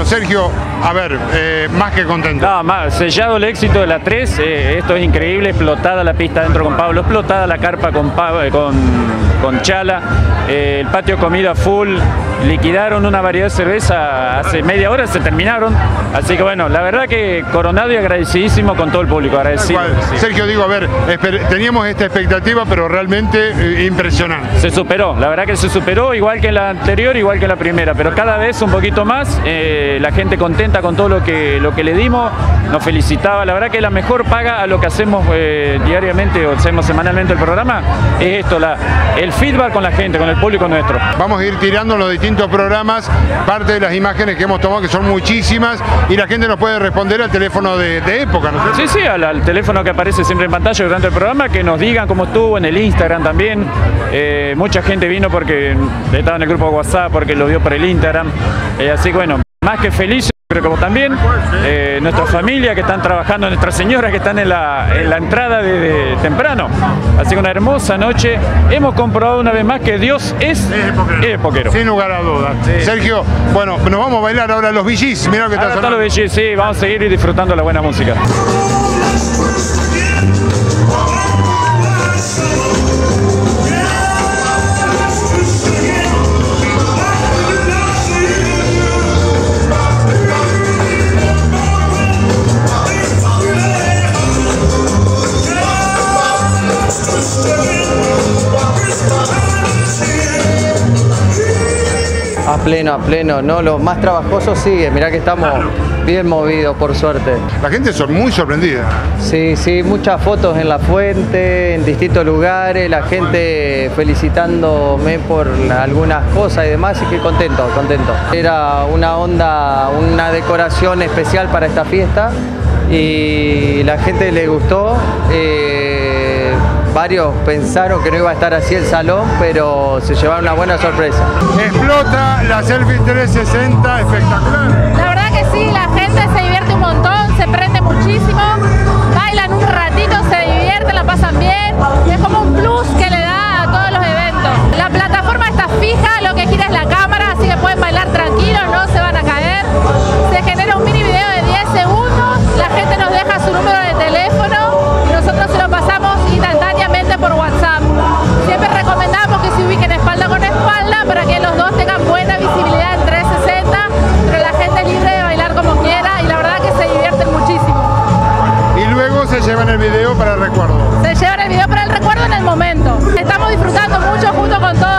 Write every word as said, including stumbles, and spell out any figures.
Bueno, Sergio, a ver, eh, más que contento. No, más, sellado el éxito de la tres, eh, esto es increíble, explotada la pista dentro con Pablo, explotada la carpa con, Pablo, con, con Chala, eh, el patio comida full, liquidaron una variedad de cerveza hace media hora, se terminaron, así que bueno, la verdad que coronado y agradecidísimo con todo el público, agradecido. Sí. Sergio, digo, a ver, teníamos esta expectativa, pero realmente eh, impresionante. Se superó, la verdad que se superó, igual que la anterior, igual que la primera, pero cada vez un poquito más, eh, la gente contenta con todo lo que, lo que le dimos, nos felicitaba, la verdad que la mejor paga a lo que hacemos eh, diariamente o hacemos semanalmente el programa, es esto, la, el feedback con la gente, con el público nuestro. Vamos a ir tirando los distintos programas, parte de las imágenes que hemos tomado, que son muchísimas, y la gente nos puede responder al teléfono de, de época, ¿no es cierto? Sí, sí, al, al teléfono que aparece siempre en pantalla durante el programa, que nos digan cómo estuvo, en el Instagram también. Eh, mucha gente vino porque estaba en el grupo de WhatsApp, porque lo vio por el Instagram. Eh, así que bueno, más que feliz, creo que vos también. Eh, nuestra familia que están trabajando, nuestras señoras que están en la, en la entrada desde temprano. Así que una hermosa noche. Hemos comprobado una vez más que Dios es, es poquero. Es poquero. Sin lugar a dudas. Sí. Sergio, bueno, nos vamos a bailar ahora los Bee Gees. Mirá lo que está sonando. Los Bee Gees, sí, vamos a seguir disfrutando la buena música. A pleno, a pleno, ¿no? Los más trabajosos siguen, mirá que estamos bien movidos, por suerte. La gente es muy sorprendida. Sí, sí, muchas fotos en la fuente, en distintos lugares, la gente felicitándome por algunas cosas y demás, y que contento, contento. Era una onda, una decoración especial para esta fiesta y la gente le gustó. Eh, Varios pensaron que no iba a estar así el salón, pero se llevaron una buena sorpresa. Explota la selfie trescientos sesenta, espectacular. La verdad que sí, la gente se divierte un montón, se prende muchísimo, bailan un ratito, se divierten, la pasan bien. Es como un plus que le da a todos los eventos. La plataforma está fija, lo que gira es la cámara, así que pueden bailar tranquilos, no se van a caer. Se genera un mini video de diez segundos, la gente nos deja su número de teléfono y nosotros se lo pasamos instantáneamente por WhatsApp. Siempre recomendamos que se ubiquen espalda con espalda para que los dos tengan buena visibilidad en trescientos sesenta, pero la gente es libre de bailar como quiera y la verdad que se divierten muchísimo. Y luego se llevan el video para el recuerdo. Se llevan el video para el recuerdo en el momento. Estamos disfrutando mucho junto con todos